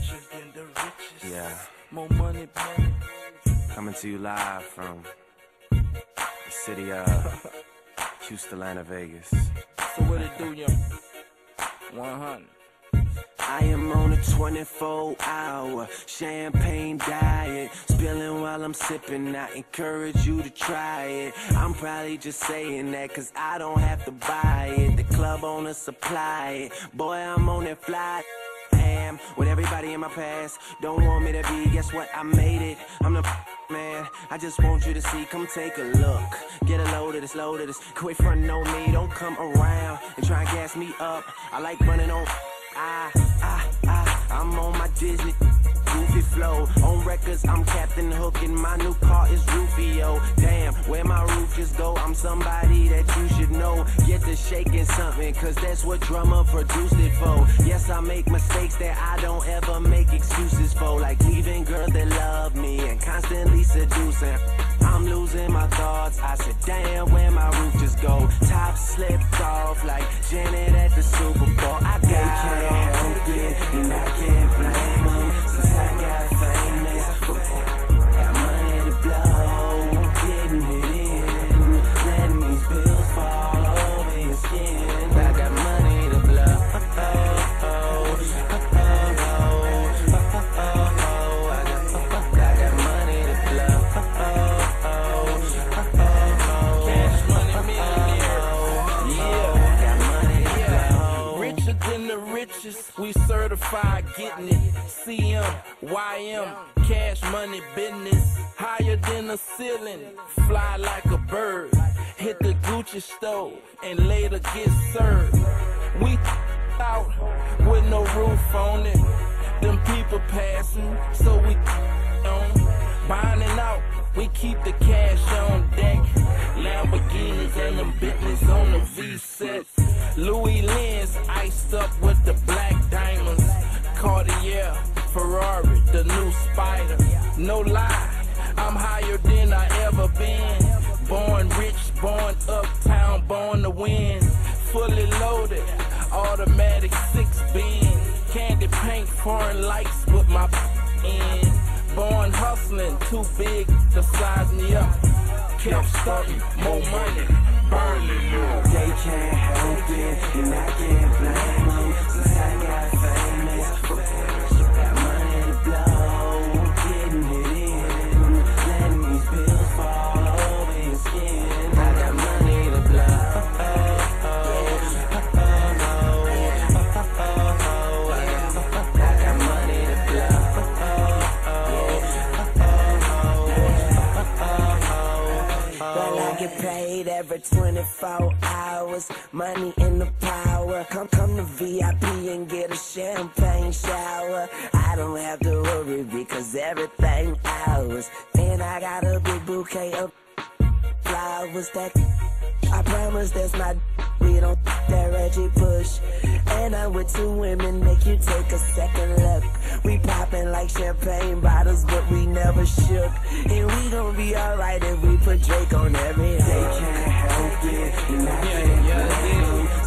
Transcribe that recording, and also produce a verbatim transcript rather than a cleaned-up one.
richer than the richest. Yeah. More money, money. Coming to you live from the city of Houston, Atlanta, Vegas. So what it do, young? one hundred. I am on a twenty-four hour champagne diet, spilling while I'm sipping. I encourage you to try it. I'm probably just saying that cause I don't have to buy it. The club owner supply it. Boy, I'm on that fly. Am with everybody in my past. Don't want me to be, guess what? I made it. I'm the man. I just want you to see. Come take a look. Get a load of this, load of this. Quit frontin' on me. Don't come around and try and gas me up. I like running on. I, I, I, I'm on my Disney goofy flow. On records, I'm Captain Hook and my new car is Rufio. Damn, where my roof just go? I'm somebody that you should know. Get to shaking something, cause that's what drummer produced it for. Yes, I make mistakes that I don't ever make excuses for. Like leaving girls that love me and constantly seducing. I'm losing my thoughts. I said, damn, where my roof just go? Top slipped off like Janet at the Super Bowl. I got it. Help it, and I can't blame them. Since I got famous, got money to blow, getting it in, letting these bills fall over your skin. I got money to blow. Oh, oh, oh, oh, oh, oh, I got, I got money to blow. Oh, oh, oh, Cash money, millionaire. Yeah, got money to blow. richer than the richest. We certified getting it. C M, Y M, cash money business. Higher than the ceiling, fly like a bird. Hit the Gucci store and later get served. We out with no roof on it. Them people passing, so we on. Binding out, we keep the cash on deck. Lamborghinis and them Bentleys on the V sets. Louis Lens iced up with the black diamonds. Cartier, Ferrari, the new Spider. No lie, I'm higher than I ever been. Born rich, born uptown, born to win. Fully loaded, automatic six bin. Candy paint, foreign lights with my in. Born hustling, too big to size me up. Kept starting, more money, burning up. They can't help it, and I can't blame them. Since I got famous, got money to blow, getting it in, letting these bills fall over your skin. I got money to blow. Oh, oh, oh, oh, oh, oh, I got, I got money to blow. Well, I get paid every twenty-four hours. Money in the power. Come, come to V I P and get a champagne shower. I don't have to worry because everything ours. And I got a big bouquet of flowers that I promise that's not. We don't that Reggie Bush. And I'm with two women, make you take a second look. We popping like champagne bottles, but we never shook. And we gon' be alright if we put Drake on every hook. They can't help it, and I can't blame them.